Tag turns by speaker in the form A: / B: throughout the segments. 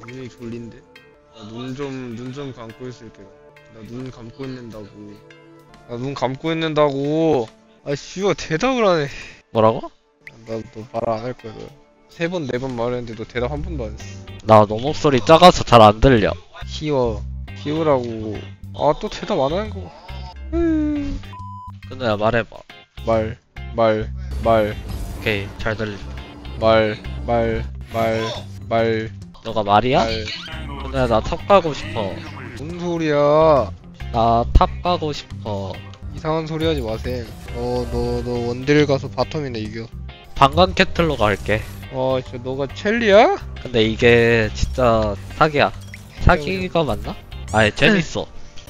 A: 눈이 졸린데? 눈 좀 감고 있을게요. 나 눈 감고 있는다고. 나 눈 감고 있는다고. 아, 씨발, 대답을 하네.
B: 뭐라고?
A: 나 너 말 안 할 거야, 너. 3번, 4번 말했는데 너 대답 한 번도 안 했어.
B: 나 너 목소리 작아서 잘 안 들려.
A: 키우라고. 아, 또 대답 안 하는 거.
B: 근데야 말해봐.
A: 말.
B: 오케이, 잘 들린다.
A: 말.
B: 너가 말이야?
A: 말.
B: 근데야 나 탑 가고 싶어.
A: 무슨 소리야.
B: 나 탑 가고 싶어.
A: 이상한 소리 하지 마셈. 너 원딜 가서 바텀이나 이겨.
B: 방건 캐틀로 갈게.
A: 진짜 너가 첼리야?
B: 근데 이게 진짜 사기야. 사기가 맞나? 아니 재밌어.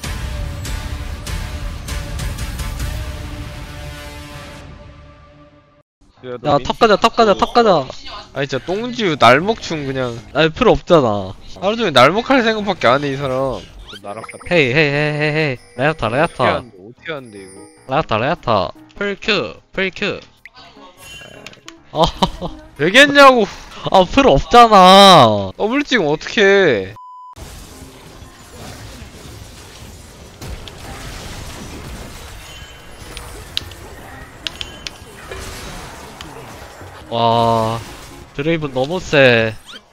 B: 야 탑 가자.
A: 아니 진짜 똥지우 날먹충 그냥
B: 아니 필요 없잖아.
A: 하루 종일 날먹할 생각밖에 안 해 이 사람. 나락 같아.
B: 헤이 레아타
A: 어떻게 하는데 이거.
B: 레아타 풀큐
A: 되겠냐고.
B: 아 필요 없잖아.
A: 더블 찍으면 어떡해.
B: 와 드레이븐 너무 세.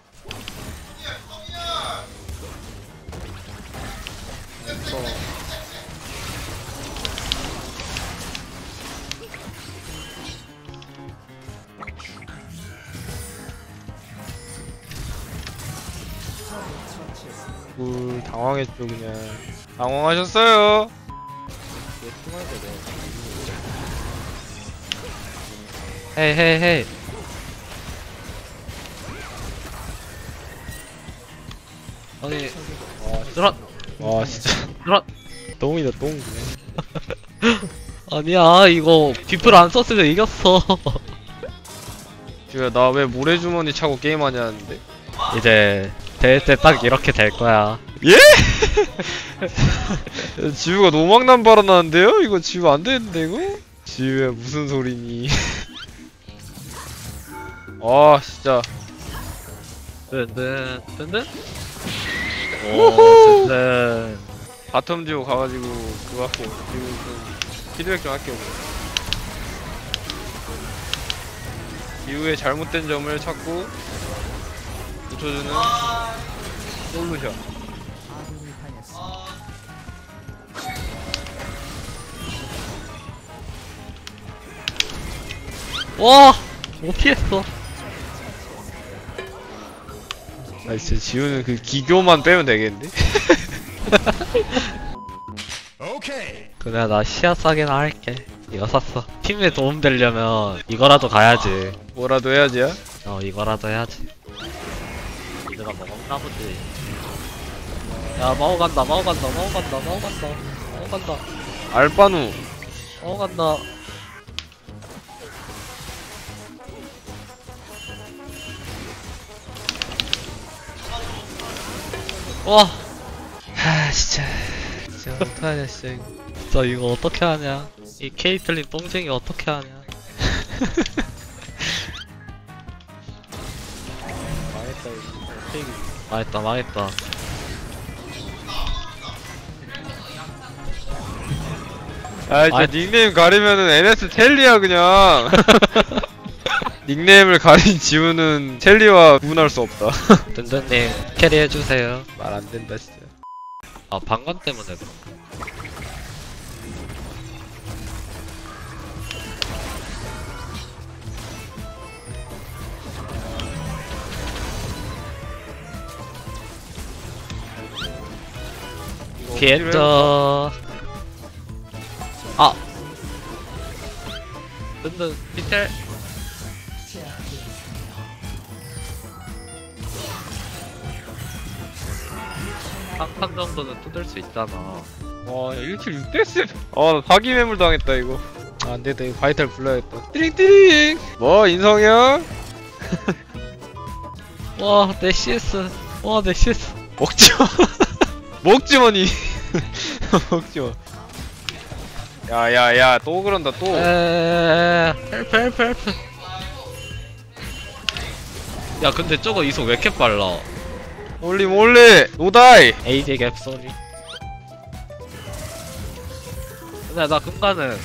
A: 당황했죠 그냥. 당황하셨어요.
B: 헤이 아니 드론
A: 와 진짜
B: 드론
A: 똥이다 똥.
B: 아니야 이거 비플 안 썼으면 이겼어.
A: 지우야 나 왜 모래주머니 차고 게임하냐는데.
B: 이제 대회 때 딱 이렇게 될 거야.
A: 예? 지우가 노망난 발언하는데요? 이거 지우 안 되는데 이거? 지우야 무슨 소리니? 아 진짜.
B: 든든
A: 우후!
B: 든든.
A: 바텀 지우 가가지고 그거 할게요. 지우 좀 피드백 좀 할게요. 지우의 잘못된 점을 찾고 고쳐주는 솔루션.
B: 와! 못 피했어.
A: 아 진짜 지우는 그 기교만 빼면 되겠는데?
B: 그래 나 시야 싸게나 할게. 이거 샀어. 팀에 도움되려면 이거라도 가야지.
A: 뭐라도 해야지야?
B: 이거라도 해야지. 얘들아 먹었나 보지. 야 마오 간다.
A: 알바누.
B: 마오 간다. 와!
A: 진짜 어떡하냐 진짜 이거.
B: 진짜 이거 어떻게 하냐? 이 케이틀린 똥쟁이 어떻게 하냐? 망했다.
A: 진짜 닉네임 가리면은 NS 텔리야 그냥. 닉네임을 가린 지우는 텔리와 구분할 수 없다.
B: 든든님 캐리 해주세요.
A: 말 안 된다 진짜.
B: 아 방관 때문에 그런 피했죠. 아 든든 피텔. 한 판 정도는 뜯을 수 있잖아.
A: 와 1킬 6데스. 나 사기 매물 당했다 이거. 안되겠다 이거 바이탈 불러야겠다. 띠링띠링. 뭐 인성이야?
B: 와 내 CS.
A: 먹지마. 먹지마니. 먹지마. 야야야 또 그런다 또.
B: 헬프. 야 근데 저거 이속 왜 이렇게 빨라?
A: 몰리 몰리 노다이.
B: AJ 갭소리. 근데 나 금가는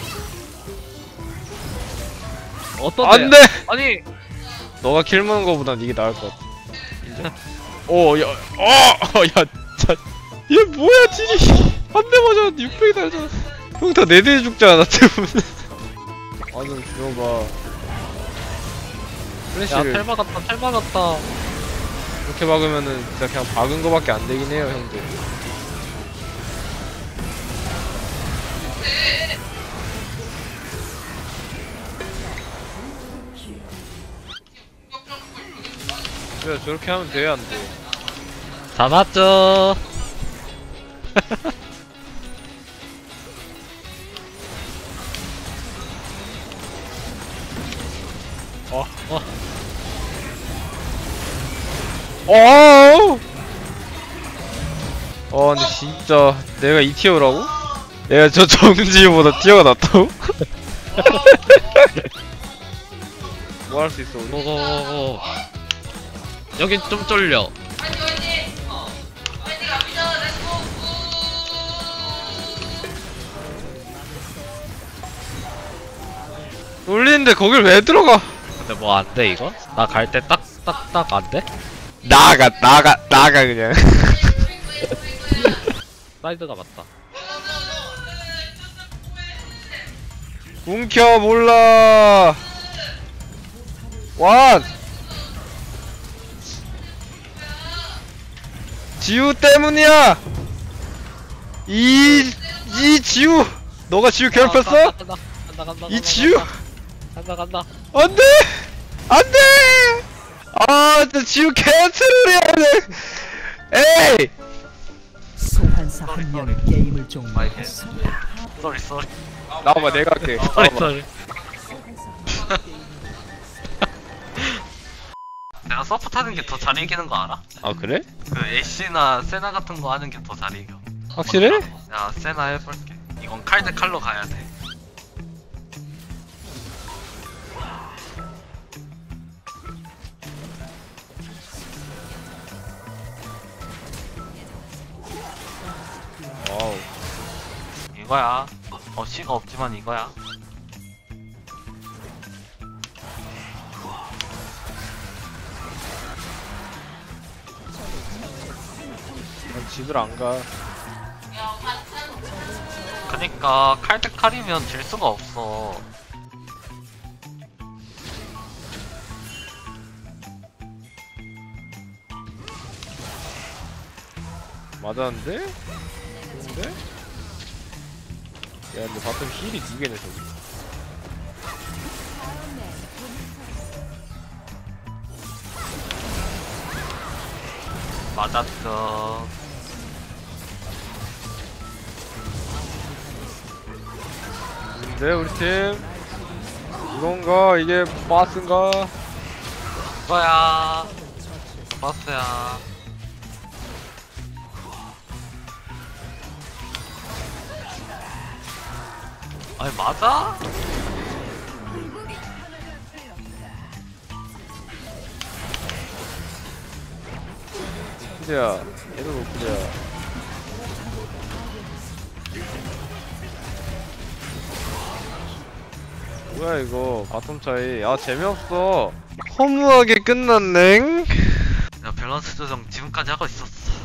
B: 어떤데?
A: 안돼.
B: 아니
A: 너가 킬 먹는 거보단 이게 나을 것 같아. 인정? 야, 자, 얘 뭐야, 딜이. 한 대 맞았는데 600이 달잖아. 형 다 4대 죽잖아, 때문에. 아, 좀 죽여봐.
B: 야
A: 플래시를
B: 텔 막았다 텔 막았다.
A: 이렇게 박으면은 진짜 그냥 박은 거밖에 안 되긴 해요, 형들. 그래, 저렇게 하면 돼, 안 돼?
B: 잡았죠.
A: 근데 진짜 내가 이 티어라고? 내가 저 정지보다 티어가 낫다고? 뭐 할 수 있어, 우리?
B: 오오오. 여긴 좀 쫄려.
A: 놀리는데 거길 왜 들어가?
B: 근데 뭐 안 돼 이거? 나 갈 때 딱 안 돼?
A: 나가 그냥.
B: 사이드가 맞다.
A: 움켜 몰라. 완. 지우 때문이야. 이 지우. 너가 지우 괴롭혔어?
B: 간다.
A: 이 지우.
B: 간다.
A: 안돼. 안돼. 아, 진짜 지우 개트롤이야. 에이.
C: 소환사 한 명이 게임을 종료했습니다.
B: 쏘리.
A: 나와봐, 내가 할게.
B: 쏘리. 내가 서포 타는 게 더 잘 이기는 거 알아?
A: 아, 그래?
B: 그 애쉬나 세나 같은 거 하는 게 더 잘 이겨.
A: 확실해?
B: 야 세나 해볼게. 이건 칼 대 칼로 가야 돼.
A: 와우.
B: 이거야. 어시가 없지만 이거야.
A: 난 집을 안 가.
B: 그니까 칼 대 칼이면 질 수가 없어.
A: 맞았는데? 근데? 야, 근데 바텀 힐이 2개네, 저기.
B: 맞았어.
A: 근데 우리 팀 이건가? 이게 바스인가?
B: 이거야. 바스야. 아니 맞아?
A: 노플이야. 얘도 노플이야. 뭐야 이거 바텀 차이. 아, 재미없어. 허무하게 끝났넹.
B: 내가 밸런스 조정 지금까지 하고 있었어.